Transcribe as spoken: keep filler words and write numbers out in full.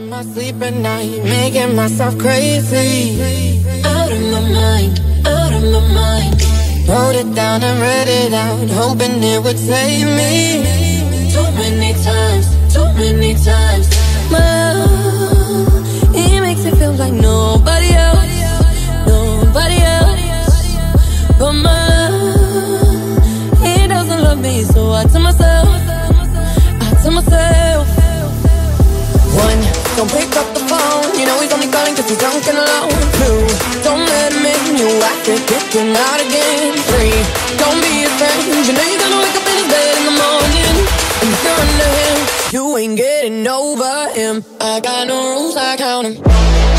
in my sleep at night, making myself crazy. Out of my mind, out of my mind. Wrote it down and read it out, hoping it would save me. Too many times, too many times. My love, he makes me feel like nobody else, nobody else. But my love, he doesn't love me, so I tell myself, I tell myself. One, don't pick up the phone, you know he's only calling cause he's drunk and alone. Two, don't let him in, you after kicking out again. Three, don't be his friend, you know you're gonna wake up in his bed in the morning. And if you're under him, you ain't getting over him. I got no rules, I count 'em.